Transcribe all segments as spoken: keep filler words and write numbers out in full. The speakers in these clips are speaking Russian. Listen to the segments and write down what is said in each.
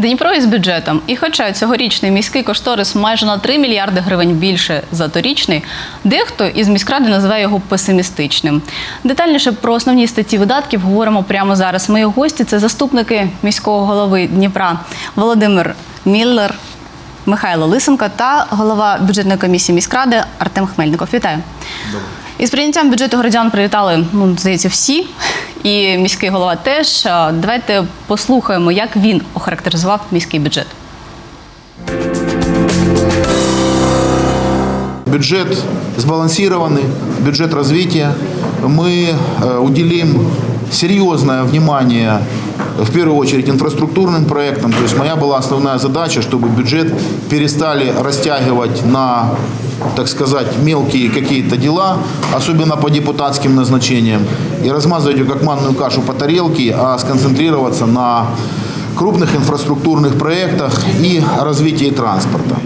Дніпро із бюджетом. І хоча цьогорічний міський кошторис майже на три мільярди гривень більше за торічний, дехто із міськради називає його песимістичним. Детальніше про основні статті видатків говоримо прямо зараз. Мої гості – це заступники міського голови Дніпра Володимир Міллер, Михайло Лисенко та голова бюджетної комісії міськради Артем Хмельников. Вітаю. Добре. Із прийняттям бюджету городян привітали, ну, здається, всі, і міський голова теж. Давайте послухаємо, як він охарактеризував міський бюджет. Бюджет сбалансированный, бюджет развития. Мы уделим серьезное внимание, в первую очередь, инфраструктурным проектам. То есть моя была основная задача, чтобы бюджет перестали растягивать на, так сказать, мелкие какие-то дела, особенно по депутатским назначениям, и размазывать ее как манную кашу по тарелке, а сконцентрироваться на крупных инфраструктурных проектах и развитии транспорта.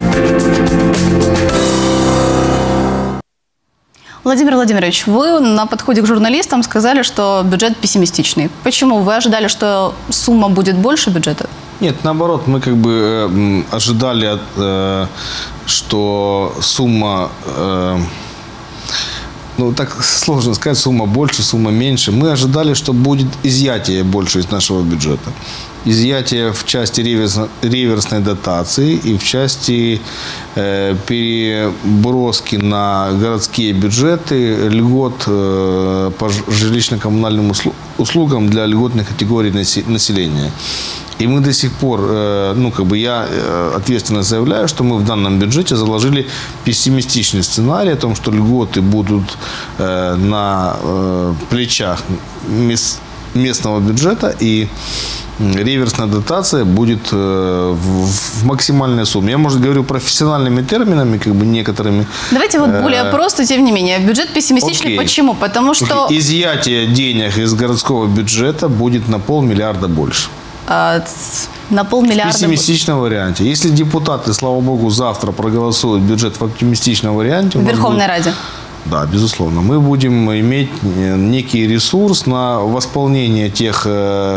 Владимир Владимирович, вы на подходе к журналистам сказали, что бюджет пессимистичный. Почему? Вы ожидали, что сумма будет больше бюджета? Нет, наоборот, мы как бы э, ожидали, э, что сумма, э, ну так сложно сказать, сумма больше, сумма меньше. Мы ожидали, что будет изъятие больше из нашего бюджета. Изъятие в части реверс, реверсной дотации и в части э, переброски на городские бюджеты льгот э, по жилищно-коммунальным услугам для льготных категорий населения. И мы до сих пор, э, ну как бы я э, ответственно заявляю, что мы в данном бюджете заложили пессимистичный сценарий о том, что льготы будут э, на э, плечах мест, местного бюджета, и реверсная дотация будет э, в, в максимальной сумме. Я, может, говорю профессиональными терминами, как бы некоторыми. Давайте вот более э, просто, тем не менее. Бюджет пессимистичный. Окей. Почему? Потому что... Изъятие денег из городского бюджета будет на полмиллиарда больше. А, на полмиллиарда... В пессимистичном варианте. Если депутаты, слава богу, завтра проголосуют бюджет в оптимистичном варианте... В Верховной Раде. Будет... Да, безусловно. Мы будем иметь некий ресурс на восполнение тех... Э,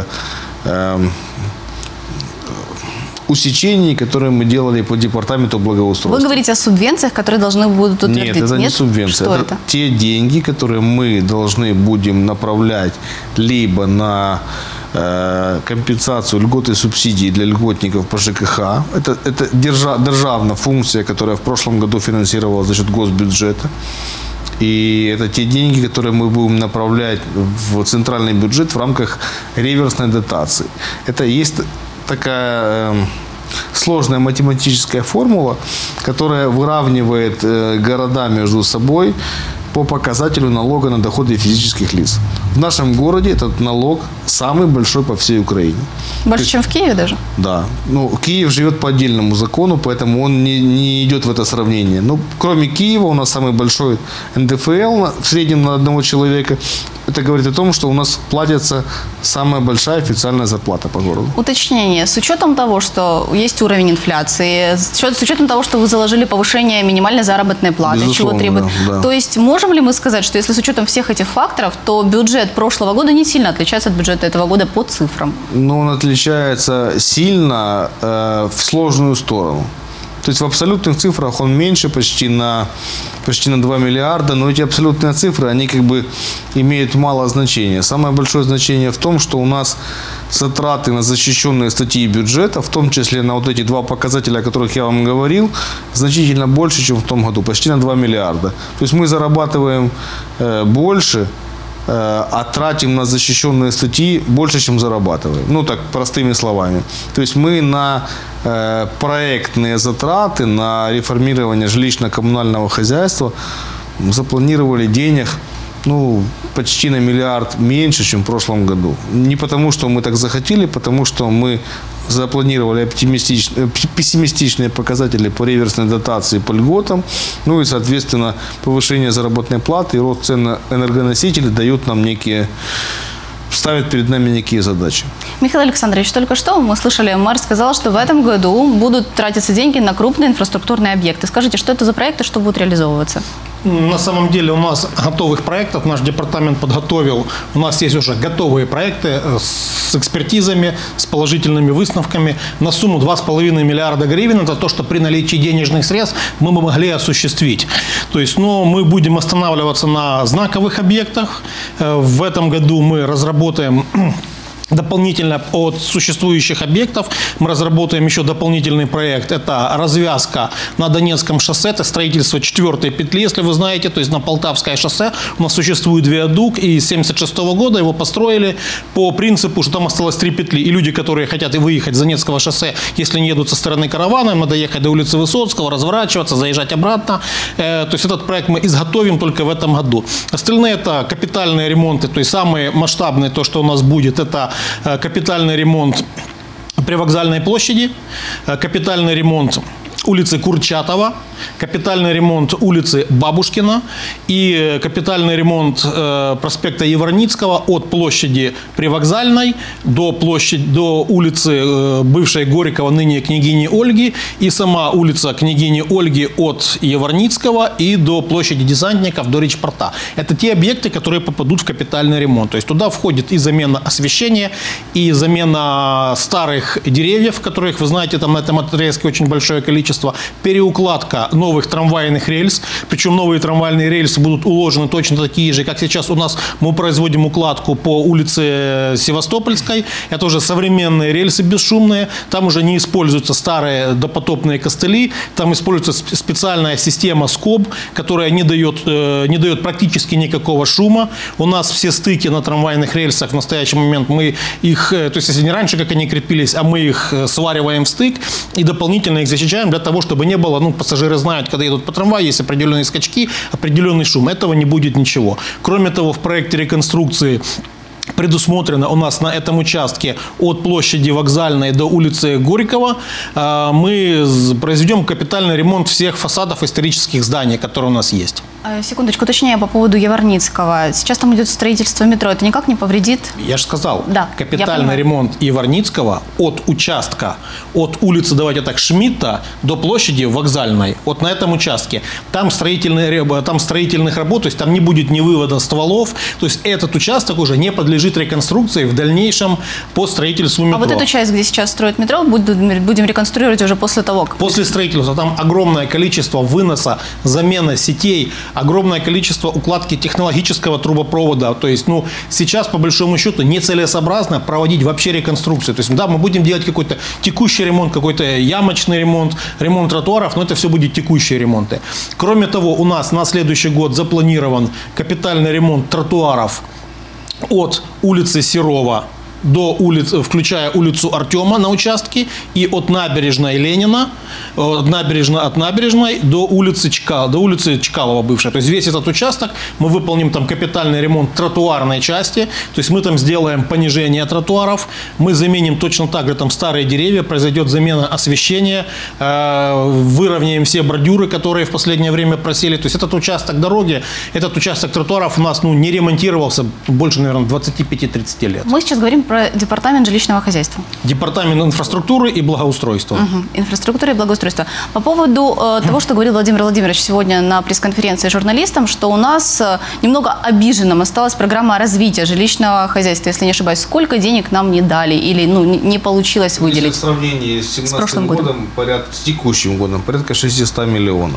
усечений, которые мы делали по департаменту благоустройства. Вы говорите о субвенциях, которые должны будут утвердить? Нет, это не субвенции. Что это, это? Те деньги, которые мы должны будем направлять либо на э, компенсацию льгот и субсидий для льготников по ЖКХ. Это, это держа, державная функция, которая в прошлом году финансировалась за счет госбюджета. И это те деньги, которые мы будем направлять в центральный бюджет в рамках реверсной дотации. Это есть такая э, сложная математическая формула, которая выравнивает э, города между собой по показателю налога на доходы физических лиц. В нашем городе этот налог самый большой по всей Украине. Больше, чем в Киеве даже? Да. Ну, Киев живет по отдельному закону, поэтому он не, не идет в это сравнение. Но кроме Киева у нас самый большой эн дэ эф эл в среднем на одного человека. Это говорит о том, что у нас платится самая большая официальная зарплата по городу. Уточнение. С учетом того, что есть уровень инфляции, с учетом того, что вы заложили повышение минимальной заработной платы, безусловно, чего требует. Да, да. То есть можем ли мы сказать, что если с учетом всех этих факторов, то бюджет прошлого года не сильно отличается от бюджета этого года по цифрам? Но он отличается сильно э, в сложную сторону. То есть в абсолютных цифрах он меньше почти на, почти на два миллиарда, но эти абсолютные цифры, они как бы имеют мало значения. Самое большое значение в том, что у нас затраты на защищенные статьи бюджета, в том числе на вот эти два показателя, о которых я вам говорил, значительно больше, чем в том году, почти на два миллиарда. То есть мы зарабатываем э, больше, а тратим на защищенные статьи больше, чем зарабатываем. Ну, так, простыми словами. То есть мы на э, проектные затраты, на реформирование жилищно-коммунального хозяйства запланировали денег, ну, почти на миллиард меньше, чем в прошлом году. Не потому, что мы так захотели, потому что мы запланировали пессимистичные показатели по реверсной дотации, по льготам. Ну и, соответственно, повышение заработной платы и рост цен на энергоносители дают нам некие, ставят перед нами некие задачи. Михаил Александрович, только что мы слышали, мэр сказал, что в этом году будут тратиться деньги на крупные инфраструктурные объекты. Скажите, что это за проекты, что будут реализовываться? На самом деле у нас готовых проектов, наш департамент подготовил, у нас есть уже готовые проекты с экспертизами, с положительными выставками на сумму два с половиной миллиарда гривен. Это то, что при наличии денежных средств мы бы могли осуществить. То есть, но мы будем останавливаться на знаковых объектах. В этом году мы разработаем дополнительно от существующих объектов мы разработаем еще дополнительный проект. Это развязка на Донецком шоссе, это строительство четвертой петли, если вы знаете, то есть на Полтавское шоссе у нас существует виадук, и с семьдесят шестого года его построили по принципу, что там осталось три петли, и люди, которые хотят выехать с Донецкого шоссе, если не едут со стороны Каравана, им надо ехать до улицы Высоцкого, разворачиваться, заезжать обратно. То есть этот проект мы изготовим только в этом году. Остальные это капитальные ремонты, то есть самые масштабные, то, что у нас будет, это капитальный ремонт Привокзальной площади, капитальный ремонт улицы Курчатова, капитальный ремонт улицы Бабушкина и капитальный ремонт э, проспекта Яворницкого от площади Привокзальной до, площади, до улицы э, бывшей Горького, ныне княгини Ольги, и сама улица княгини Ольги от Яворницкого и до площади Десантников, до Речпорта. Это те объекты, которые попадут в капитальный ремонт. То есть туда входит и замена освещения, и замена старых деревьев, которых, вы знаете, там на этом отрезке очень большое количество, переукладка новых трамвайных рельс, причем новые трамвайные рельсы будут уложены точно такие же, как сейчас у нас мы производим укладку по улице Севастопольской. Это уже современные рельсы бесшумные, там уже не используются старые допотопные костыли, там используется специальная система скоб, которая не дает, не дает практически никакого шума. У нас все стыки на трамвайных рельсах в настоящий момент мы их, то есть если не раньше, как они крепились, а мы их свариваем в стык и дополнительно их защищаем для того, чтобы не было, ну, пассажиры знают, когда едут по трамваю, есть определенные скачки, определенный шум. Этого не будет ничего. Кроме того, в проекте реконструкции предусмотрено у нас на этом участке от площади Вокзальной до улицы Горького мы произведем капитальный ремонт всех фасадов исторических зданий, которые у нас есть. Секундочку, уточняю по поводу Яворницкого. Сейчас там идет строительство метро. Это никак не повредит? Я же сказал, да, капитальный ремонт Яворницкого от участка, от улицы, давайте так, Шмидта до площади Вокзальной. Вот на этом участке. Там, строительные, там строительных работ, то есть там не будет ни вывода стволов. То есть этот участок уже не подлежит реконструкции в дальнейшем по строительству метро. А вот эту часть, где сейчас строят метро, будем реконструировать уже после того, как... После строительства. Там огромное количество выноса, замена сетей, огромное количество укладки технологического трубопровода. То есть, ну, сейчас, по большому счету, нецелесообразно проводить вообще реконструкцию. То есть, да, мы будем делать какой-то текущий ремонт, какой-то ямочный ремонт, ремонт тротуаров, но это все будет текущие ремонты. Кроме того, у нас на следующий год запланирован капитальный ремонт тротуаров от улицы Серова до улиц, включая улицу Артема на участке, и от набережной Ленина, от набережной, от набережной до улицы, Чкал, до улицы Чкалова бывшей. То есть весь этот участок мы выполним там капитальный ремонт тротуарной части, то есть мы там сделаем понижение тротуаров, мы заменим точно так же там старые деревья, произойдет замена освещения, э, выровняем все бордюры, которые в последнее время просели. То есть этот участок дороги, этот участок тротуаров у нас, ну, не ремонтировался больше, наверное, двадцати пяти-тридцати лет. Мы сейчас говорим про департамент жилищного хозяйства. Департамент инфраструктуры и благоустройства. Угу. Инфраструктура и благоустройство. По поводу э, того, что говорил Владимир Владимирович сегодня на пресс-конференции журналистам, что у нас э, немного обиженным осталась программа развития жилищного хозяйства, если не ошибаюсь. Сколько денег нам не дали или, ну, не, не получилось выделить? Если в сравнении с семнадцатым годом, порядка, с текущим годом, порядка шестисот миллионов.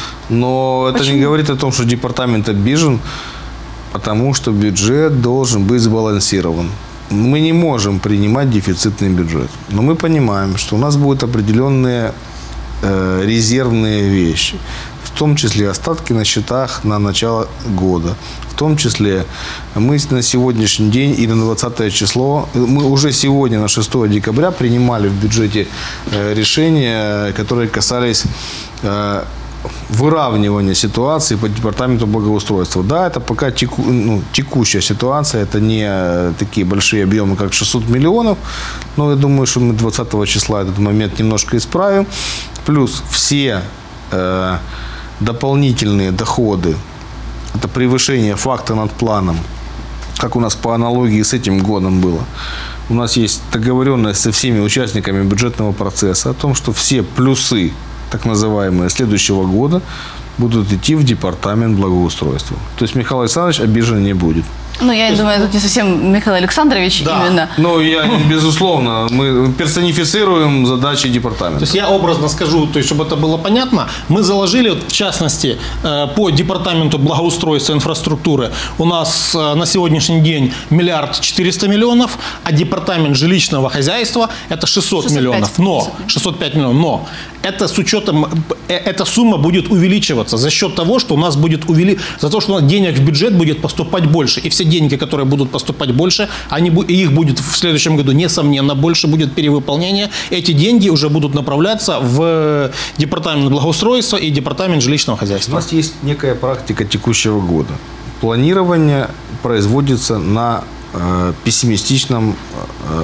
Но это Почему? не говорит о том, что департамент обижен, потому что бюджет должен быть сбалансирован. Мы не можем принимать дефицитный бюджет. Но мы понимаем, что у нас будут определенные э, резервные вещи. В том числе остатки на счетах на начало года. В том числе мы на сегодняшний день и на двадцатое число, мы уже сегодня, на шестое декабря, принимали в бюджете э, решения, которые касались э, выравнивание ситуации по департаменту благоустройства. Да, это пока теку, ну, текущая ситуация, это не такие большие объемы, как шестьсот миллионов, но я думаю, что мы двадцатого числа этот момент немножко исправим. Плюс все э, дополнительные доходы, это превышение факта над планом, как у нас по аналогии с этим годом было. У нас есть договоренность со всеми участниками бюджетного процесса о том, что все плюсы, так называемые, следующего года будут идти в департамент благоустройства. То есть Михаил Александрович обижен не будет. Ну, я думаю, тут не совсем Михаил Александрович Да. именно. Ну, я, безусловно, мы персонифицируем задачи департамента. То есть я образно скажу, то есть, чтобы это было понятно, мы заложили, вот, в частности, э, по департаменту благоустройства и инфраструктуры у нас э, на сегодняшний день миллиард четыреста миллионов, а департамент жилищного хозяйства это шестьсот, шестьсот пять. миллионов. Но, шестьсот пять миллионов, но это с учетом, э, эта сумма будет увеличиваться за счет того, что у нас будет увели... за то, что у нас денег в бюджет будет поступать больше. И все деньги, которые будут поступать больше, они, бу- их будет в следующем году, несомненно, больше будет перевыполнение. Эти деньги уже будут направляться в департамент благоустройства и департамент жилищного У хозяйства. нас есть некая практика текущего года. Планирование производится на э, пессимистичном, э,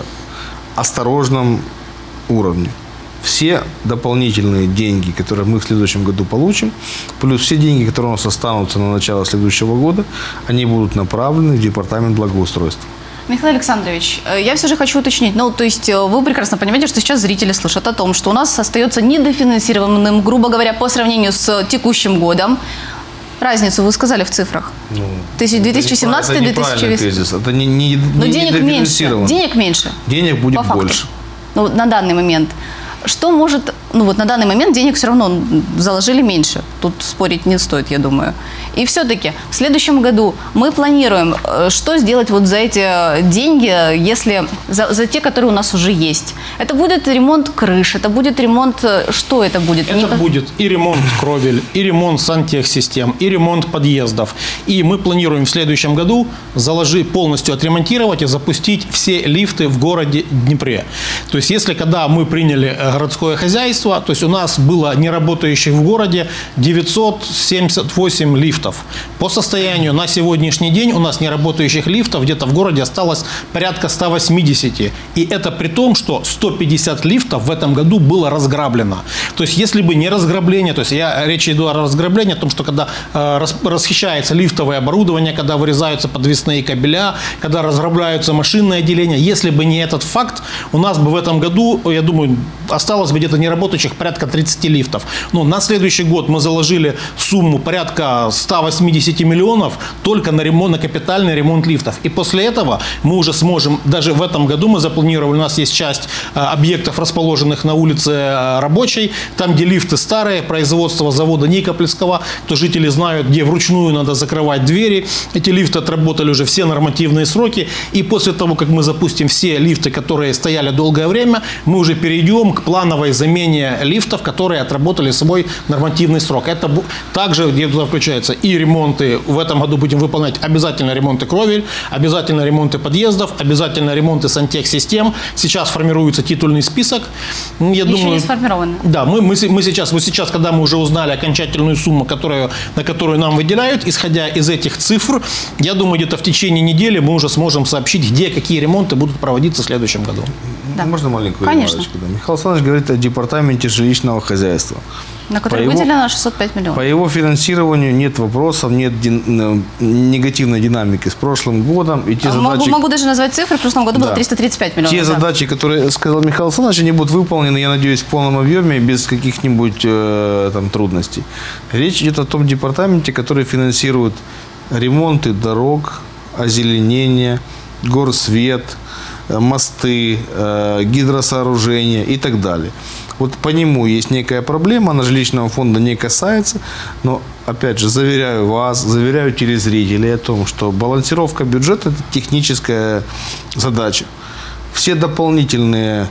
осторожном уровне. Все дополнительные деньги, которые мы в следующем году получим, плюс все деньги, которые у нас останутся на начало следующего года, они будут направлены в департамент благоустройства. Михаил Александрович, э, я все же хочу уточнить. Ну, то есть э, вы прекрасно понимаете, что сейчас зрители слышат о том, что у нас остается недофинансированным, грубо говоря, по сравнению с текущим годом. Разницу вы сказали в цифрах. Ну, две тысячи семнадцатый - две тысячи Это неправильный тезис. Это не, не, Но не денег меньше. недофинансировано. Денег меньше. Денег будет По факту. больше. Ну, на данный момент. Что может... Ну, вот на данный момент денег все равно заложили меньше. Тут спорить не стоит, я думаю. И все-таки в следующем году мы планируем, э, что сделать вот за эти деньги, если... За, за те, которые у нас уже есть. Это будет ремонт крыш, это будет ремонт... э, Что это будет? Это Не- будет и ремонт кровель, и ремонт сантехсистем, и ремонт подъездов. И мы планируем в следующем году заложить, полностью отремонтировать и запустить все лифты в городе Днепре. То есть, если когда мы приняли э, городское хозяйство, то есть у нас было неработающих в городе девятьсот семьдесят восемь лифтов. По состоянию на сегодняшний день у нас неработающих лифтов где-то в городе осталось порядка ста восьмидесяти. И это при том, что сто пятьдесят лифтов в этом году было разграблено. То есть, если бы не разграбление, то есть я речь иду о разграблении, о том, что когда э, рас, расхищается лифтовое оборудование, когда вырезаются подвесные кабеля, когда разграбляются машинные отделения, если бы не этот факт, у нас бы в этом году, я думаю, осталось бы где-то неработающих порядка тридцати лифтов. Но на следующий год мы заложили сумму порядка ста восьмидесяти миллионов только на ремонт, на капитальный ремонт лифтов. И после этого мы уже сможем, даже в этом году мы запланировали, у нас есть часть э, объектов, расположенных на улице э, Рабочей, там, где лифты старые, производство завода Никопольского, то жители знают, где вручную надо закрывать двери. Эти лифты отработали уже все нормативные сроки. И после того, как мы запустим все лифты, которые стояли долгое время, мы уже перейдем к плановой замене лифтов, которые отработали свой нормативный срок. Это бу- также, где туда включаются и ремонты, в этом году будем выполнять обязательно ремонты кровель, обязательно ремонты подъездов, обязательно ремонты сантехсистем. Сейчас формируется титульный список. Я Еще думаю, не сформировано. да, мы, мы, се- мы сейчас, вот сейчас, когда мы уже узнали окончательную сумму, которую, на которую нам выделяют, исходя из этих цифр, я думаю, где-то в течение недели мы уже сможем сообщить, где какие ремонты будут проводиться в следующем году. Да. Можно маленькую Конечно. ремарочку? Да. Михаил Александрович говорит о департаменте жилищного хозяйства. На который По его- выделено шестьсот пять миллионов. По его финансированию нет вопросов, нет дин- э, негативной динамики с прошлым годом. И те А Могу, задачи, могу даже назвать цифры. В прошлом году было Да. триста тридцать пять миллионов. те да. задачи, которые сказал Михаил Александрович, они будут выполнены, я надеюсь, в полном объеме, без каких-нибудь э, там, трудностей. Речь идет о том департаменте, который финансирует ремонты дорог, озеленение, горсвет, э, мосты, э, гидросооружения и так далее. Вот по нему есть некая проблема, она жилищного фонда не касается, но, опять же, заверяю вас, заверяю телезрителей о том, что балансировка бюджета – это техническая задача. Все дополнительные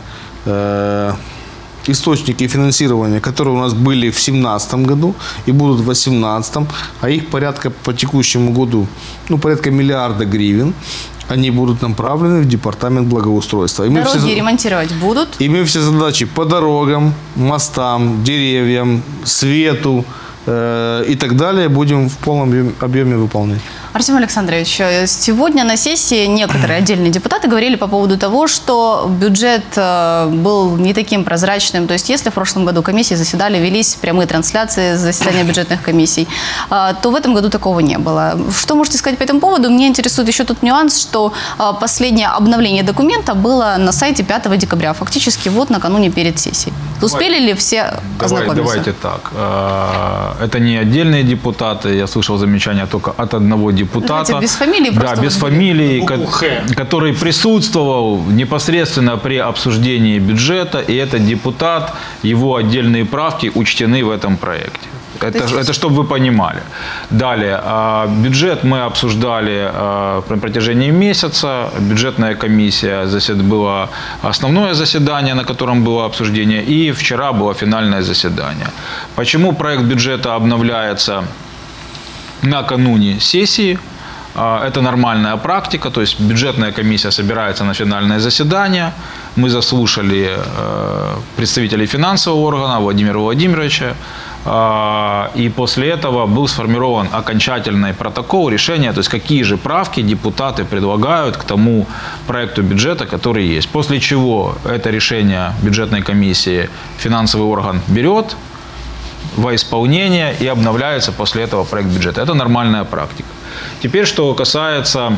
э, источники финансирования, которые у нас были в две тысячи семнадцатом году и будут в две тысячи восемнадцатом, а их порядка по текущему году, ну, порядка миллиарда гривен, они будут направлены в департамент благоустройства. И мы Дороги все- ремонтировать будут. и мы все задачи по дорогам, мостам, деревьям, свету э, и так далее будем в полном объеме- объеме выполнять. Артем Александрович, сегодня на сессии некоторые отдельные депутаты говорили по поводу того, что бюджет э, был не таким прозрачным. То есть если в прошлом году комиссии заседали, велись прямые трансляции заседания бюджетных комиссий, э, то в этом году такого не было. Что можете сказать по этому поводу? Мне интересует еще тот нюанс, что э, последнее обновление документа было на сайте пятого декабря, фактически вот накануне перед сессией. Успели ли все Давай, ознакомиться? давайте так. Это не отдельные депутаты, я слышал замечания только от одного депутата. Давайте без фамилии, просто Да, без вот фамилии, букву ко- «Х». который присутствовал непосредственно при обсуждении бюджета, и этот депутат, его отдельные правки учтены в этом проекте. Это, есть- это чтобы вы понимали. Далее, а, бюджет мы обсуждали а, на протяжении месяца. Бюджетная комиссия, засед... было основное заседание, на котором было обсуждение, и вчера было финальное заседание. Почему проект бюджета обновляется накануне сессии? А, Это нормальная практика, то есть бюджетная комиссия собирается на финальное заседание. Мы заслушали э, представителей финансового органа Владимира Владимировича, а, и после этого был сформирован окончательный протокол решения, то есть какие же правки депутаты предлагают к тому проекту бюджета, который есть. После чего это решение бюджетной комиссии финансовый орган берет во исполнение и обновляется после этого проект бюджета. Это нормальная практика. Теперь, что касается,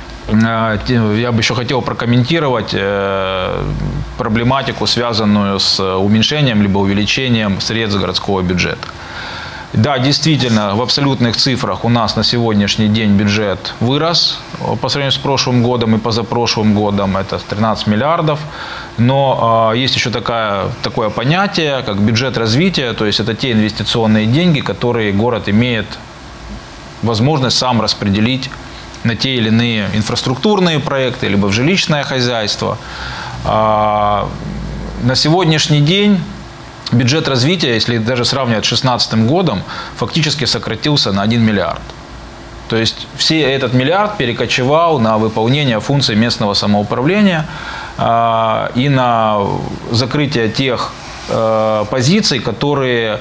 э, я бы еще хотел прокомментировать э, проблематику, связанную с уменьшением либо увеличением средств городского бюджета. Да, действительно, в абсолютных цифрах у нас на сегодняшний день бюджет вырос по сравнению с прошлым годом и позапрошлым годом, это тринадцать миллиардов. Но э, есть еще такая, такое понятие, как бюджет развития, то есть это те инвестиционные деньги, которые город имеет возможность сам распределить на те или иные инфраструктурные проекты, либо в жилищное хозяйство. А, на сегодняшний день бюджет развития, если даже сравнивать с две тысячи шестнадцатым годом, фактически сократился на один миллиард. То есть все этот миллиард перекочевал на выполнение функций местного самоуправления а, и на закрытие тех а, позиций, которые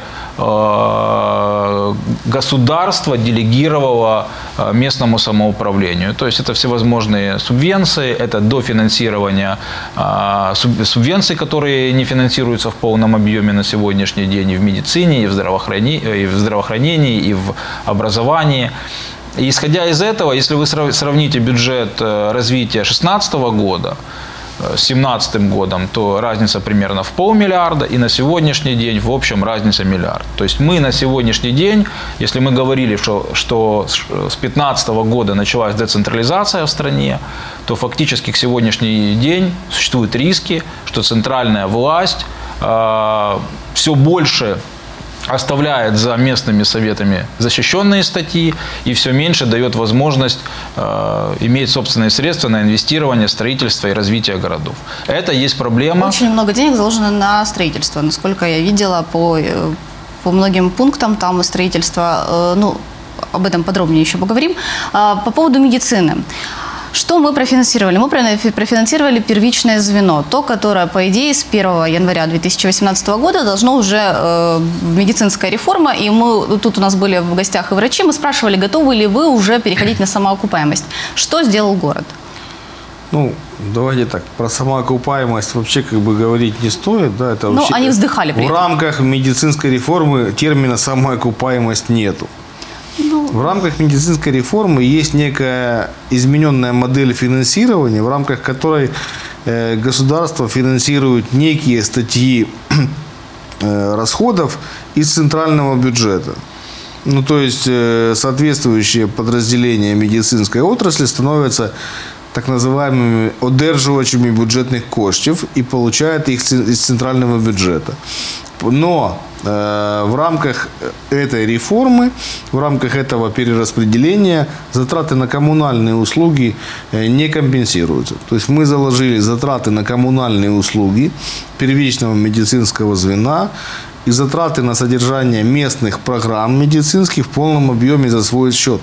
государство делегировало местному самоуправлению. То есть это всевозможные субвенции, это дофинансирование субвенций, которые не финансируются в полном объеме на сегодняшний день и в медицине, и в здравоохранении, и в, здравоохранении, и в образовании. И исходя из этого, если вы сравните бюджет развития две тысячи шестнадцатого года с две тысячи семнадцатым годом, то разница примерно в полмиллиарда, и на сегодняшний день в общем разница миллиард. То есть мы на сегодняшний день, если мы говорили, что, что с две тысячи пятнадцатого года началась децентрализация в стране, то фактически к сегодняшний день существуют риски, что центральная власть э, все больше оставляет за местными советами защищенные статьи и все меньше дает возможность э, иметь собственные средства на инвестирование, строительство и развитие городов. Это есть проблема. Очень много денег заложено на строительство, насколько я видела по, э, по многим пунктам там строительства. Э, ну, об этом подробнее еще поговорим. А, по поводу медицины. Что мы профинансировали? Мы профинансировали первичное звено, то, которое, по идее, с первого января две тысячи восемнадцатого года должно уже э, медицинская реформа, и мы, тут у нас были в гостях и врачи, мы спрашивали, готовы ли вы уже переходить на самоокупаемость. Что сделал город? Ну, давайте так, про самоокупаемость вообще как бы говорить не стоит. Да, это Ну, вообще, они вздыхали при в этом. рамках медицинской реформы термина самоокупаемость нету. В рамках медицинской реформы есть некая измененная модель финансирования, в рамках которой э, государство финансирует некие статьи э, расходов из центрального бюджета. Ну, то есть э, соответствующие подразделения медицинской отрасли становятся так называемыми одержувачами бюджетных коштів и получают их из центрального бюджета. Но э, в рамках этой реформы, в рамках этого перераспределения затраты на коммунальные услуги э, не компенсируются. То есть мы заложили затраты на коммунальные услуги первичного медицинского звена и затраты на содержание местных программ медицинских в полном объеме за свой счет.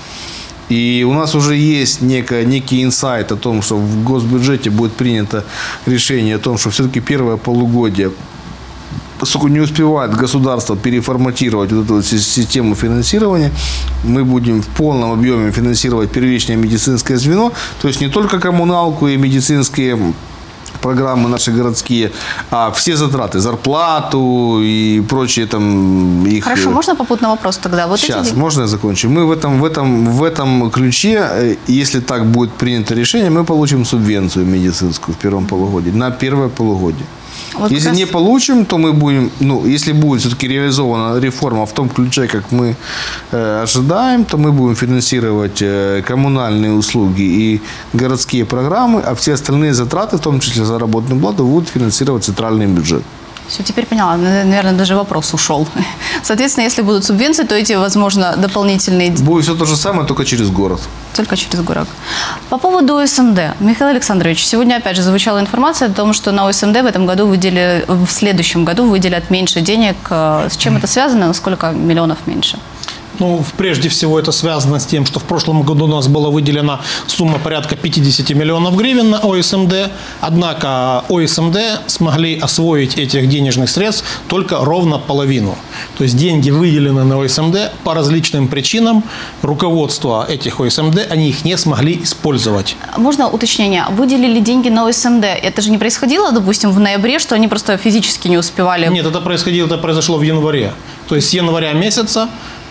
И у нас уже есть некое, некий инсайт о том, что в госбюджете будет принято решение о том, что все-таки первое полугодие поскольку не успевает государство переформатировать вот эту вот систему финансирования, мы будем в полном объеме финансировать первичное медицинское звено, то есть не только коммуналку и медицинские программы наши городские, а все затраты, зарплату и прочие там их... Хорошо, можно попутный вопрос тогда? Вот Сейчас, эти... можно я закончу? Мы в этом, в, этом, в этом ключе, если так будет принято решение, мы получим субвенцию медицинскую в первом полугодии, на первое полугодие. Вот если раз... не получим, то мы будем, ну, если будет все-таки реализована реформа в том ключе, как мы э, ожидаем, то мы будем финансировать э, коммунальные услуги и городские программы, а все остальные затраты, в том числе заработную плату, будут финансировать центральный бюджет. Все, теперь поняла. Наверное, даже вопрос ушел. Соответственно, если будут субвенции, то эти, возможно, дополнительные... Будет все то же самое, только через город. Только через город. По поводу О С М Д. Михаил Александрович, сегодня опять же звучала информация о том, что на О С М Д в этом году выделили, в следующем году выделят меньше денег. С чем это связано? На сколько миллионов меньше? Ну, прежде всего, это связано с тем, что в прошлом году у нас была выделена сумма порядка пятьдесят миллионов гривен на О С М Д. Однако О С М Д смогли освоить этих денежных средств только ровно половину. То есть деньги выделены на О С М Д по различным причинам. Руководство этих О С М Д, они их не смогли использовать. Можно уточнение? Выделили деньги на О С М Д. Это же не происходило, допустим, в ноябре, что они просто физически не успевали? Нет, это происходило, это произошло в январе. То есть с января месяца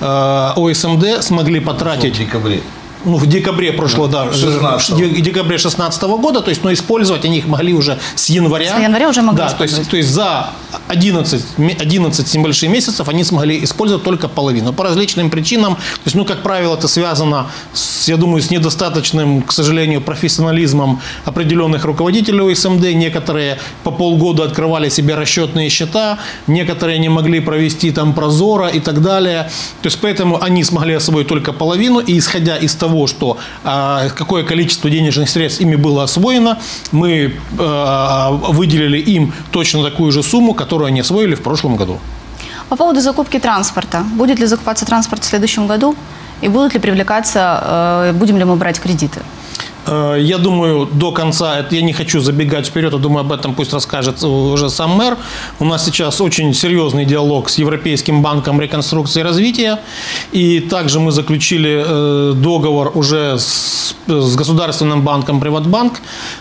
О С М Д смогли потратить... В декабре. Ну, в декабре прошлого, да, шестнадцатого. в декабре шестнадцатого года, то есть, но использовать они их могли уже с января. С января уже могли да, то есть, использовать. то есть за одиннадцать, одиннадцать с небольшим месяцев они смогли использовать только половину. По различным причинам, то есть, ну, как правило, это связано, с, я думаю, с недостаточным, к сожалению, профессионализмом определенных руководителей О С М Д. Некоторые по полгода открывали себе расчетные счета, некоторые не могли провести там прозоро и так далее. То есть, поэтому они смогли освоить только половину, и исходя из того, того, что а, какое количество денежных средств ими было освоено, мы а, выделили им точно такую же сумму, которую они освоили в прошлом году. По поводу закупки транспорта. Будет ли закупаться транспорт в следующем году? И будут ли привлекаться, э, будем ли мы брать кредиты? Я думаю, до конца, я не хочу забегать вперед, я думаю, об этом пусть расскажет уже сам мэр. У нас сейчас очень серьезный диалог с Европейским банком реконструкции и развития. И также мы заключили договор уже с, с государственным банком «Приватбанк»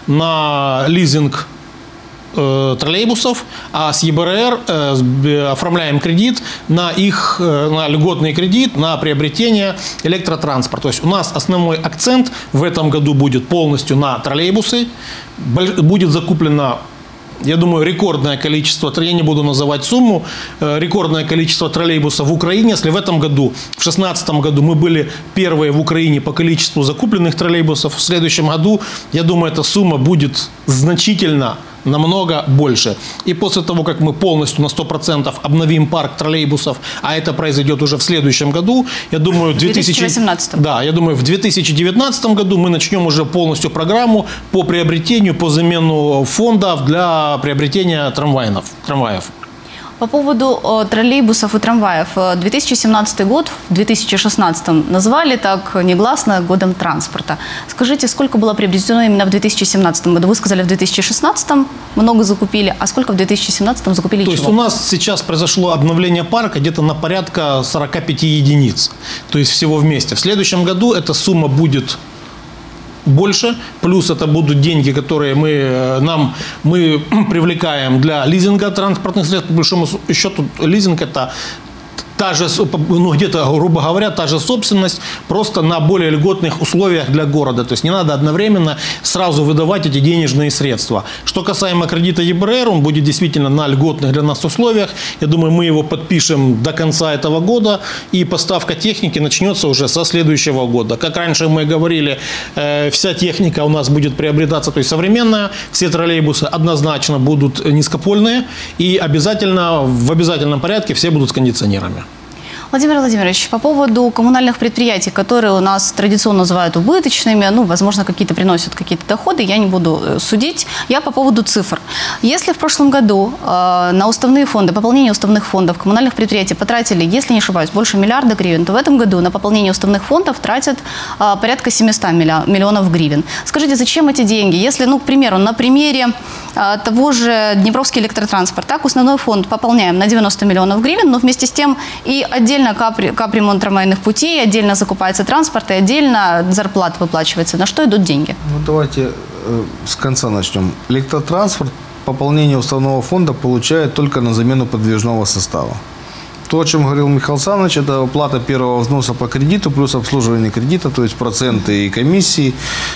на лизинг троллейбусов, а с Е Б Р Р э, оформляем кредит на их, э, на льготный кредит на приобретение электротранспорта. То есть у нас основной акцент в этом году будет полностью на троллейбусы. Будет закуплено, я думаю, рекордное количество, я не буду называть сумму, рекордное количество троллейбусов в Украине. Если в этом году, в две тысячи шестнадцатом году мы были первые в Украине по количеству закупленных троллейбусов, в следующем году, я думаю, эта сумма будет значительно намного больше. И после того, как мы полностью на сто процентов обновим парк троллейбусов, а это произойдет уже в следующем году, я думаю, в две тысячи восемнадцатом. Да, я думаю, в две тысячи девятнадцатом году мы начнем уже полностью программу по приобретению, по замену фондов для приобретения трамваев. трамваев. По поводу э, троллейбусов и трамваев. две тысячи семнадцатый год в две тысячи шестнадцатом назвали так негласно годом транспорта. Скажите, сколько было приобретено именно в две тысячи семнадцатом году? Вы сказали, в две тысячи шестнадцатом много закупили, а сколько в две тысячи семнадцатом закупили? То чего? есть у нас сейчас произошло обновление парка где-то на порядка сорок пять единиц. То есть всего вместе. В следующем году эта сумма будет больше, плюс это будут деньги, которые мы, нам, мы привлекаем для лизинга транспортных средств. По большому счету лизинг – это та же, ну, где-то, грубо говоря, та же собственность, просто на более льготных условиях для города. То есть не надо одновременно сразу выдавать эти денежные средства. Что касаемо кредита Е Б Р Р, он будет действительно на льготных для нас условиях. Я думаю, мы его подпишем до конца этого года, и поставка техники начнется уже со следующего года. Как раньше мы говорили, вся техника у нас будет приобретаться, то есть современная, все троллейбусы однозначно будут низкопольные, и обязательно, в обязательном порядке все будут с кондиционерами. Владимир Владимирович, по поводу коммунальных предприятий, которые у нас традиционно называют убыточными, ну, возможно, какие-то приносят какие-то доходы, я не буду э, судить. Я по поводу цифр. Если в прошлом году э, на уставные фонды, пополнение уставных фондов коммунальных предприятий потратили, если не ошибаюсь, больше миллиарда гривен, то в этом году на пополнение уставных фондов тратят э, порядка семьсот миллионов гривен. Скажите, зачем эти деньги? Если, ну, к примеру, на примере э, того же Днепровский электротранспорт, так, основной фонд пополняем на девяносто миллионов гривен, но вместе с тем и отдельно капри, капремонт трамвайных путей, отдельно закупается транспорт и отдельно зарплата выплачивается. На что идут деньги? Ну, давайте э, с конца начнем. Электротранспорт пополнение уставного фонда получает только на замену подвижного состава. То, о чем говорил Михаил Александрович, это оплата первого взноса по кредиту плюс обслуживание кредита, то есть проценты и комиссии.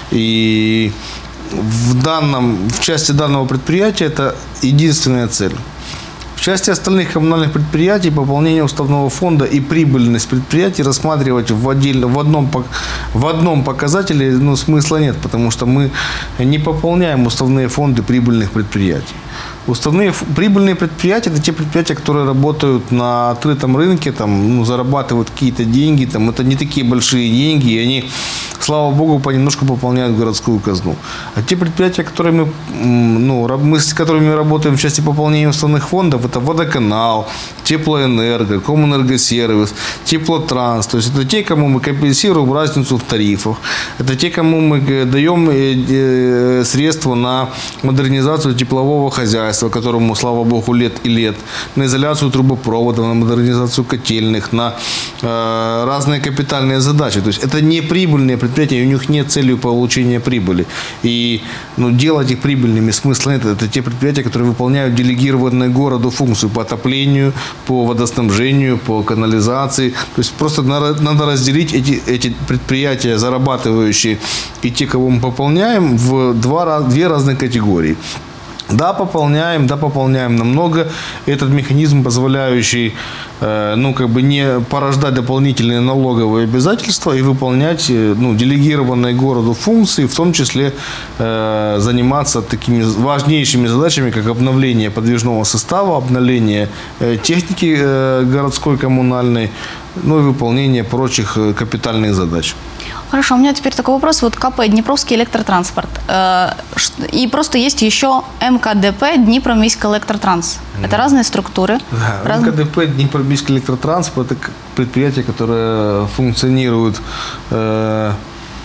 И в, данном, в части данного предприятия это единственная цель. В части остальных коммунальных предприятий пополнение уставного фонда и прибыльность предприятий рассматривать в, отдельно, в, одном, в одном показателе ну, смысла нет, потому что мы не пополняем уставные фонды прибыльных предприятий. Уставные прибыльные предприятия – это те предприятия, которые работают на открытом рынке, там, ну, зарабатывают какие-то деньги. Там, это не такие большие деньги, и они, слава богу, понемножку пополняют городскую казну. А те предприятия, которые мы, ну, мы, с которыми мы работаем в части пополнения уставных фондов, это водоканал, теплоэнерго, коммунэнергосервис, теплотранс. То есть это те, кому мы компенсируем разницу в тарифах. Это те, кому мы даем средства на модернизацию теплового хозяйства, которому, слава богу, лет и лет, на изоляцию трубопроводов, на модернизацию котельных, на э, разные капитальные задачи. То есть это не прибыльные предприятия, у них нет цели получения прибыли. И ну, делать их прибыльными смысла нет. Это те предприятия, которые выполняют делегированную городу функцию по отоплению, по водоснабжению, по канализации. То есть просто надо, надо разделить эти, эти предприятия, зарабатывающие, и те, кого мы пополняем, в два, две разные категории. Да, пополняем, да, пополняем намного. Этот механизм, позволяющий э, ну, как бы не порождать дополнительные налоговые обязательства и выполнять ну, делегированные городу функции, в том числе э, заниматься такими важнейшими задачами, как обновление подвижного состава, обновление э, техники э, городской, коммунальной, ну и выполнение прочих э, капитальных задач. Хорошо, у меня теперь такой вопрос. Вот КП «Днепровский электротранспорт». Э, и просто есть еще МКДП «Днепромийский электротранс». Это разные структуры. Да, раз... МКДП «Днепромийский электротранспорт» – это предприятие, которое функционирует, э,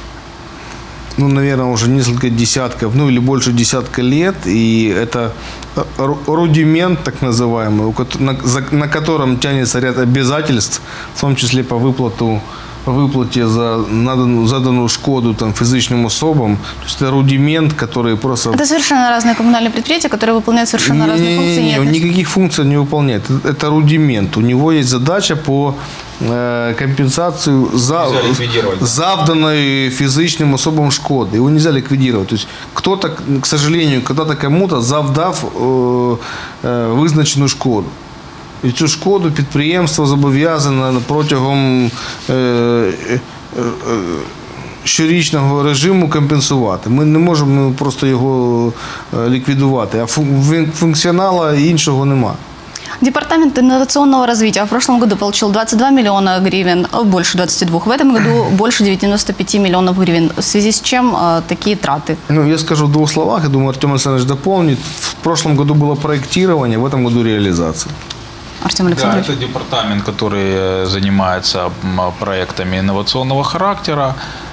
ну, наверное, уже несколько десятков, ну или больше десятка лет. И это рудимент, так называемый, на, на котором тянется ряд обязательств, в том числе по выплату выплате за надану, заданную шкоду там, физичным особам. То есть это рудимент, который просто... Это совершенно разные коммунальные предприятия, которые выполняют совершенно не, разные функции. Не, не, не, никаких функций не выполняет. Это рудимент. У него есть задача по э, компенсацию за, завданной физичным особам шкоды. Его нельзя ликвидировать. То есть кто-то, к сожалению, когда-то кому-то завдав э, э, визначену шкоду. І цю шкоду підприємство зобов'язане протягом е, е, е, щорічного режиму компенсувати. Ми не можемо просто його ліквідувати, а функціонала іншого нема. Департамент инновационного развития в прошлом году получил двадцать два миллиона гривен, больше двадцати двух. В этом году больше девяноста пяти миллионов гривен. В связи с чем э, такие траты? Ну, я скажу в двух словах, я думаю, Артем Александрович дополнит. В прошлом году было проектирование, в этом году реализация. Артем Александрович. Да, это департамент, который занимается проектами инновационного характера.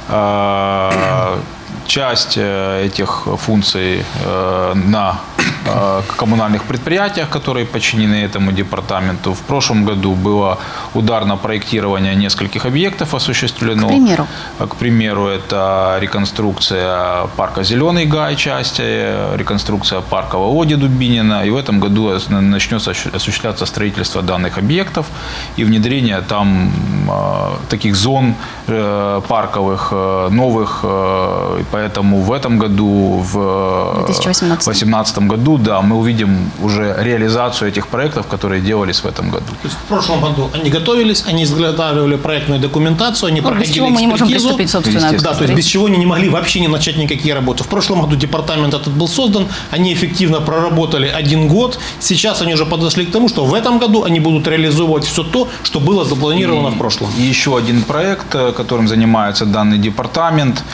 Часть этих функций на коммунальных предприятиях, которые подчинены этому департаменту. В прошлом году было ударное проектирование нескольких объектов осуществлено. К примеру? К примеру, это реконструкция парка «Зеленый гай» части, реконструкция парка Володи Дубинина. И в этом году начнется осуществляться строительство данных объектов и внедрение там таких зон парковых новых. Поэтому в этом году, в две тысячи восемнадцатом году, году, да, мы увидим уже реализацию этих проектов, которые делались в этом году. То есть в прошлом году они готовились, они изготавливали проектную документацию, они Ну, без проходили чего мы не можем экспертизу. приступить, собственно, к Да, то есть строительству. без чего они не могли вообще не начать никакие работы. В прошлом году департамент этот был создан, они эффективно проработали один год. Сейчас они уже подошли к тому, что в этом году они будут реализовывать все то, что было запланировано в прошлом. И еще один проект, которым занимается данный департамент.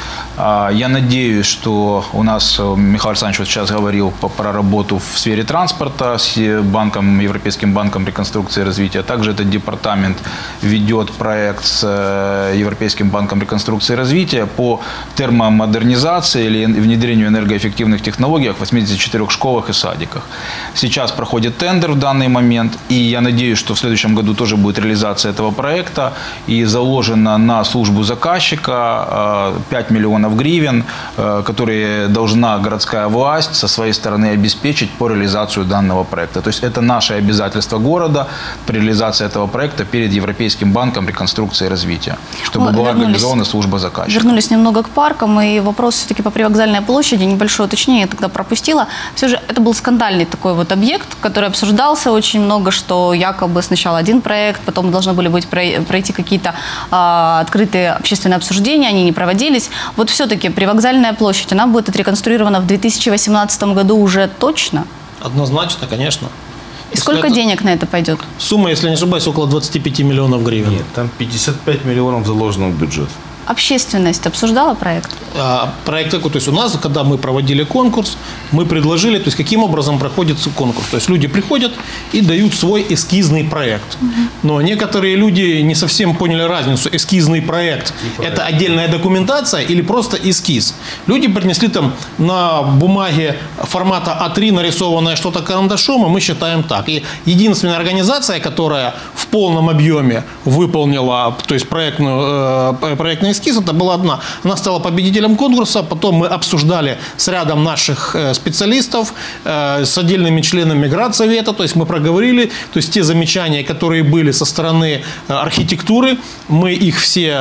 Я надеюсь, что у нас Михаил Александрович вот сейчас говорил про работу в сфере транспорта с банком, Европейским банком реконструкции и развития. Также этот департамент ведет проект с Европейским банком реконструкции и развития по термомодернизации или внедрению энергоэффективных технологий в восьмидесяти четырёх школах и садиках. Сейчас проходит тендер в данный момент, и я надеюсь, что в следующем году тоже будет реализация этого проекта, и заложено на службу заказчика пять миллионов гривен, которые должна городская власть со своей стороны обеспечить по реализацию данного проекта. То есть это наше обязательство города при реализации этого проекта перед Европейским банком реконструкции и развития, чтобы Мы была вернулись- организована служба заказчика. Вернулись немного к паркам, и вопрос все-таки по Привокзальной площади, небольшое уточнение, я тогда пропустила. Все же это был скандальный такой вот объект, который обсуждался очень много, что якобы сначала один проект, потом должны были быть прой- пройти какие-то а, открытые общественные обсуждения, они не проводились. Вот все-таки Привокзальная площадь, она будет отреконструирована в две тысячи восемнадцатом году уже точно? Однозначно, конечно. И сколько это- денег на это пойдет? Сумма, если не ошибаюсь, около двадцати пяти миллионов гривен. Нет, там пятьдесят пять миллионов заложено в бюджет. Общественность обсуждала проект? А, Проект такой, то есть у нас, когда мы проводили конкурс, мы предложили, то есть каким образом проходит конкурс. То есть люди приходят и дают свой эскизный проект. Но некоторые люди не совсем поняли разницу. Эскизный проект – это отдельная документация или просто эскиз. Люди принесли там на бумаге формата а три нарисованное что-то карандашом, и мы считаем так. И единственная организация, которая в полном объеме выполнила, то есть проектную, э, проектный эскиз, это была одна. Она стала победителем конкурса, потом мы обсуждали с рядом наших э, специалистов, э, с отдельными членами градсовета, то есть мы проговорили, то есть те замечания, которые были со стороны э, архитектуры, мы их все,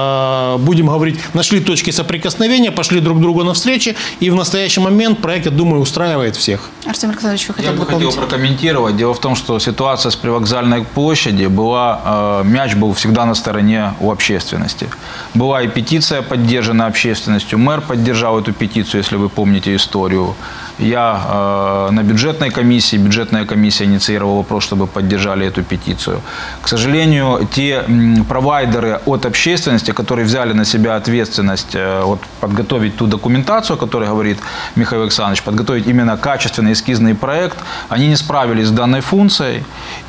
э, будем говорить, нашли точки соприкосновения, пошли друг другу навстречу, и в настоящий момент проект, я думаю, устраивает всех. Артем Александрович, вы Я хотели бы хотел дополнить? прокомментировать. Дело в том, что ситуация с Привокзальной площади была, э, мяч был всегда на стороне у общественности. Была и петиция поддержана общественностью. Мэр поддержал эту петицию, если вы помните историю. Я э, на бюджетной комиссии, бюджетная комиссия инициировала вопрос, чтобы поддержали эту петицию. К сожалению, те м, провайдеры от общественности, которые взяли на себя ответственность э, вот, подготовить ту документацию, о которой говорит Михаил Александрович, подготовить именно качественный эскизный проект, они не справились с данной функцией.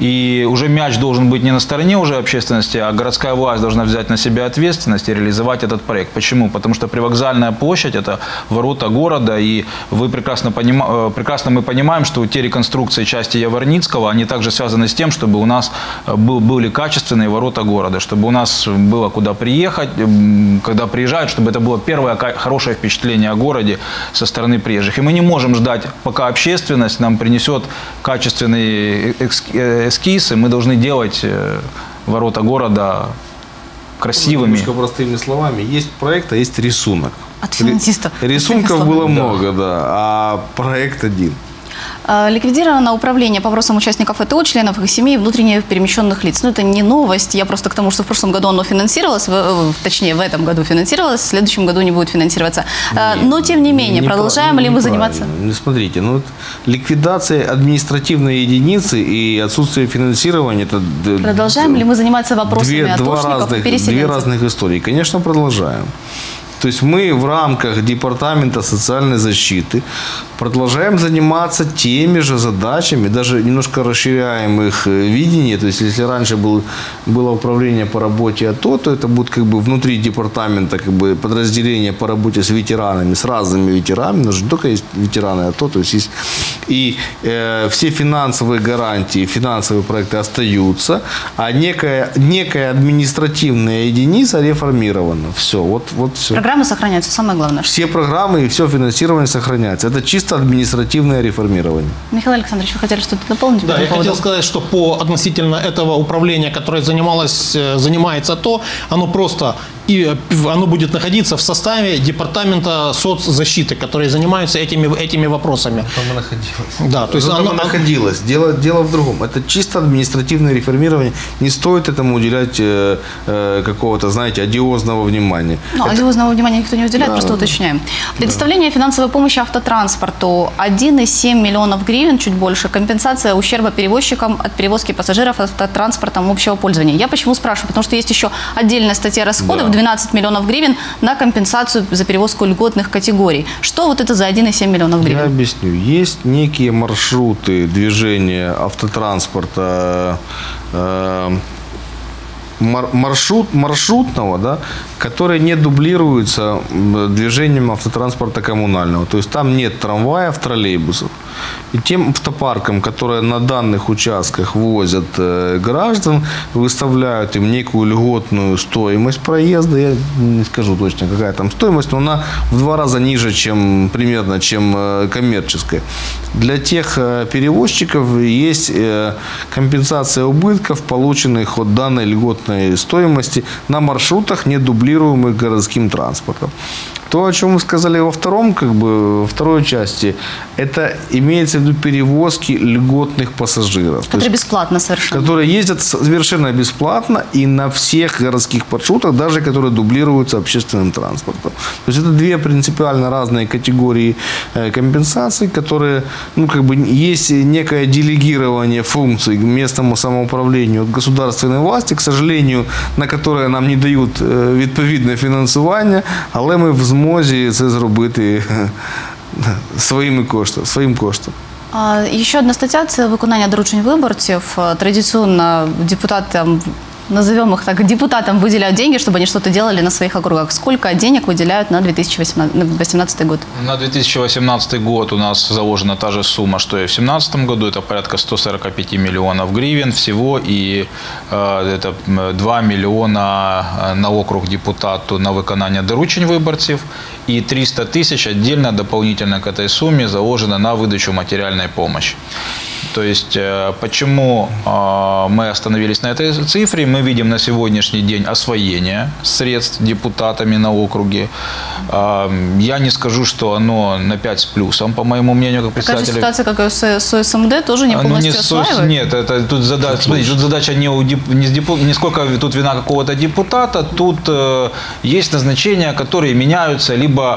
И уже мяч должен быть не на стороне уже общественности, а городская власть должна взять на себя ответственность и реализовать этот проект. Почему? Потому что Привокзальная площадь – это ворота города, и вы прекрасно понимаете, прекрасно мы понимаем, что те реконструкции части Яворницкого, они также связаны с тем, чтобы у нас был, были качественные ворота города, чтобы у нас было куда приехать, когда приезжают, чтобы это было первое хорошее впечатление о городе со стороны приезжих. И мы не можем ждать, пока общественность нам принесет качественный эскиз, и мы должны делать ворота города красивыми. Немножко простыми словами. Есть проект, а есть рисунок. От финансиста. Рисунков было много, да, а проект один. Ликвидировано управление по вопросам участников ЭТО, членов их семей и внутренне перемещенных лиц. Ну, это не новость. Я просто к тому, что в прошлом году оно финансировалось, в, точнее, в этом году финансировалось, в следующем году не будет финансироваться. Нет, Но, тем не менее, не продолжаем прав, ли мы заниматься? Не смотрите, ну, вот ликвидация административной единицы и отсутствие финансирования – это Продолжаем ли мы заниматься вопросами две, два атошников разных, и две переселенцев? разных истории. Конечно, продолжаем. То есть мы в рамках Департамента социальной защиты продолжаем заниматься теми же задачами, даже немножко расширяем их видение. То есть если раньше был, было управление по работе АТО, то это будет как бы внутри департамента как бы подразделение по работе с ветеранами, с разными ветеранами. У нас же не только есть ветераны АТО, то есть есть и э, все финансовые гарантии, финансовые проекты остаются, а некая, некая административная единица реформирована. Все, вот, вот все. Программы сохраняются, самое главное. Все программы и все финансирование сохраняется. Это чисто административное реформирование. Михаил Александрович, вы хотели что-то дополнить? по Да, этому я поводу? хотел сказать, что по относительно этого управления, которое занималось, занимается АТО, оно просто и оно будет находиться в составе департамента соцзащиты, которые занимаются этими, этими вопросами. Там и находилось. Да, то есть там оно, и находилось. Дело, дело в другом. Это чисто административное реформирование. Не стоит этому уделять э, э, какого-то, знаете, одиозного внимания. Ну, Это- одиозного внимания никто не уделяет, Да. просто уточняем. Предоставление финансовой помощи автотранспорту один и семь миллионов гривен, чуть больше. Компенсация ущерба перевозчикам от перевозки пассажиров автотранспортом общего пользования. Я почему спрашиваю? Потому что есть еще отдельная статья расходов, Да. двенадцать миллионов гривен на компенсацию за перевозку льготных категорий. Что вот это за один и семь миллионов Я гривен? объясню. Есть некие маршруты движения автотранспорта, э, мар- маршрут, маршрутного, да, которые не дублируются м, движением автотранспорта коммунального. То есть там нет трамваев, троллейбусов. И тем автопаркам, которые на данных участках возят э, граждан, выставляют им некую льготную стоимость проезда. Я не скажу точно, какая там стоимость, но она в два раза ниже, чем примерно, чем э, коммерческая. Для тех э, перевозчиков есть э, компенсация убытков, полученных от данной льготной стоимости на маршрутах, не дублируемых городским транспортом. То, о чем вы сказали во втором, как бы, во второй части, это имеется в виду перевозки льготных пассажиров. То Которые есть, бесплатно совершенно. которые ездят совершенно бесплатно и на всех городских маршрутах, даже которые дублируются общественным транспортом. То есть это две принципиально разные категории э, компенсаций, которые, ну, как бы, есть некое делегирование функций местному самоуправлению от государственной власти, к сожалению, на которое нам не дають е, відповідне фінансування, але ми в змозі це зробити своїми коштами, своїм коштом. А, Ще одна стаття – це виконання доручень виборців. Традиционно депутатам, назовем их так, депутатам выделяют деньги, чтобы они что-то делали на своих округах. Сколько денег выделяют на две тысячи восемнадцатый год? На две тысячи восемнадцатый год у нас заложена та же сумма, что и в две тысячи семнадцатом году. Это порядка сто сорок пять миллионов гривен всего. И э, это два миллиона на округ депутату на виконання доручень виборців. И триста тысяч отдельно, дополнительно к этой сумме заложено на выдачу материальной помощи. То есть, э, почему э, мы остановились на этой цифре? Мы видим на сегодняшний день освоение средств депутатами на округе. Э, я не скажу, что оно на пять с плюсом, по моему мнению, как Такая же председателя. ситуация, как и с, с ОСМД, тоже не Ну, полностью не сос- осваивают? Нет, это тут задача, смотрите, тут задача не, у деп- не, с депу- не сколько тут вина какого-то депутата, тут э, есть назначения, которые меняются, либо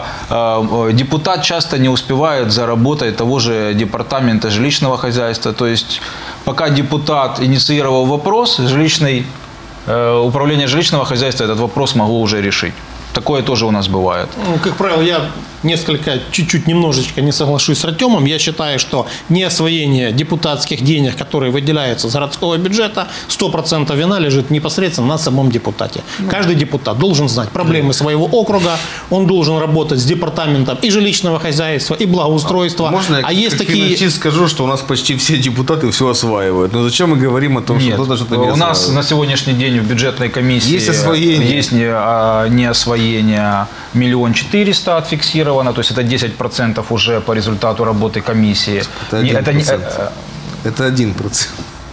э, депутат часто не успевает за работой того же департамента жилищного хозяйства. То есть пока депутат инициировал вопрос, жилищный, э, управление жилищного хозяйства этот вопрос могло уже решить. Такое тоже у нас бывает. Ну, как правило, я несколько, чуть-чуть, немножечко не соглашусь с Артемом. Я считаю, что неосвоение депутатских денег, которые выделяются с городского бюджета, сто процентов вина лежит непосредственно на самом депутате. Каждый депутат должен знать проблемы своего округа, он должен работать с департаментом и жилищного хозяйства, и благоустройства. Можно я а есть как такие... финансист скажу, что у нас почти все депутаты все осваивают. Но зачем мы говорим о том, что Нет, кто-то что-то не у нас осваивает? на сегодняшний день в бюджетной комиссии Есть освоение. есть не, а, не освоение миллион четыреста отфиксировано, то есть это десять процентов уже по результату работы комиссии. Это Не- один это не- процент. э, Это один процент.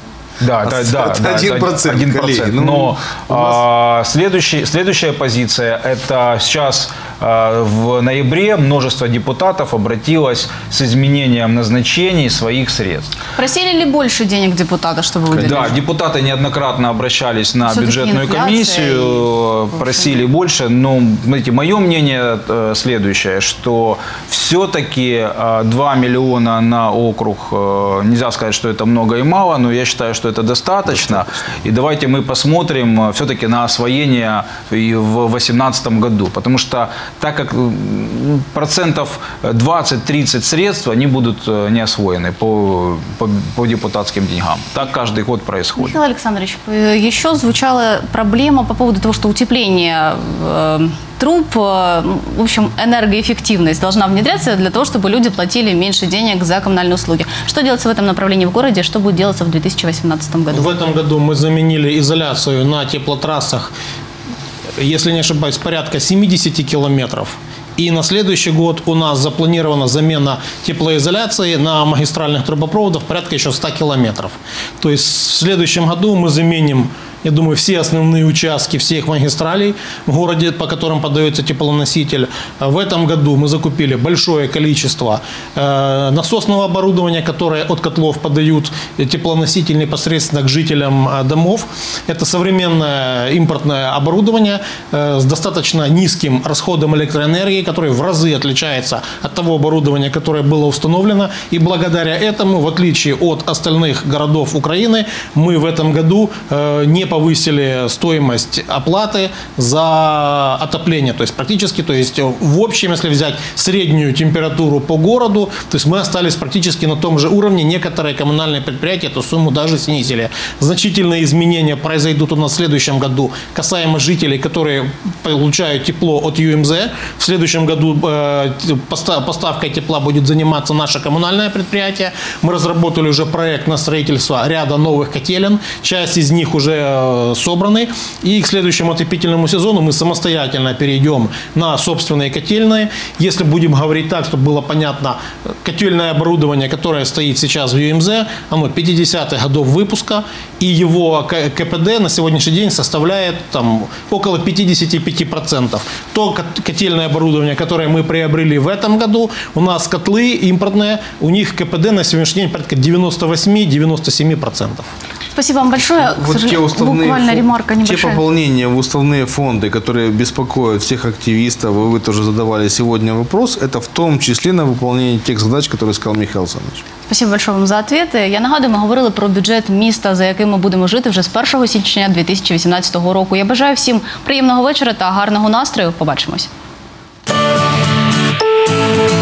Да, это, да, Это да, один это процент, один коллеги. процент. Ну, Но у нас- а, следующий, следующая позиция – это сейчас а, в ноябре множество депутатов обратилось с изменением назначений своих средств. Просили ли больше денег депутата, чтобы выделить? Да, депутаты неоднократно обращались на Всё-таки бюджетную инфляция комиссию, и- просили больше. Но, знаете, мое мнение э, следующее, что все-таки э, два миллиона на округ, э, нельзя сказать, что это много и мало, но я считаю, что это достаточно. И давайте мы посмотрим э, все-таки на освоение и в две тысячи восемнадцатом году. Потому что так как м, процентов двадцать-тридцать средств, они будут э, не освоены по, по, по депутатским деньгам. Так каждый год происходит. Михаил Александрович, э, еще звучала проблема по поводу того, что утепление э, труб, э, в общем, энергоэффективность должна внедряться для того, чтобы люди платили меньше денег за коммунальные услуги. Что делается в этом направлении в городе, что будет делаться в две тысячи восемнадцатом году? В этом году мы заменили изоляцию на теплотрассах, если не ошибаюсь, порядка семьдесят километров. И на следующий год у нас запланирована замена теплоизоляции на магистральных трубопроводах порядка еще ста километров. То есть в следующем году мы заменим я думаю, все основные участки всех магистралей в городе, по которым подается теплоноситель. В этом году мы закупили большое количество э, насосного оборудования, которое от котлов подают теплоноситель непосредственно к жителям э, домов. Это современное импортное оборудование э, с достаточно низким расходом электроэнергии, который в разы отличается от того оборудования, которое было установлено. И благодаря этому, в отличие от остальных городов Украины, мы в этом году э, не повысили стоимость оплаты за отопление. То есть практически, то есть в общем, если взять среднюю температуру по городу, то есть мы остались практически на том же уровне. Некоторые коммунальные предприятия эту сумму даже снизили. Значительные изменения произойдут у нас в следующем году касаемо жителей, которые получают тепло от ю эм зэ. В следующем году э, поставкой тепла будет заниматься наше коммунальное предприятие. Мы разработали уже проект на строительство ряда новых котелен. Часть из них уже э, собраны. И к следующему отопительному сезону мы самостоятельно перейдем на собственные котельные. Если будем говорить так, чтобы было понятно, котельное оборудование, которое стоит сейчас в ю эм зэ, оно пятидесятых годов выпуска, и его ка пэ дэ на сегодняшний день составляет там, около пятидесяти пяти процентов. То котельное оборудование, которое мы приобрели в этом году, у нас котлы импортные, у них ка пэ дэ на сегодняшний день порядка девяноста восьми — девяноста семи процентов. Спасибо вам большое. К Вот те сожалению, уставные буквально фон- ремарка те небольшая. пополнения в уставные фонды, которые беспокоят всех активистов, и вы тоже задавали сегодня вопрос, это в том числе на выполнение тех задач, которые сказал Михаил Александрович. Спасибо большое вам за ответи. Я нагадую, ми говорили про бюджет міста, за яким ми будемо жити вже з першого січня дві тисячі вісімнадцятого року. Я бажаю всім приємного вечора та гарного настрою. Побачимось.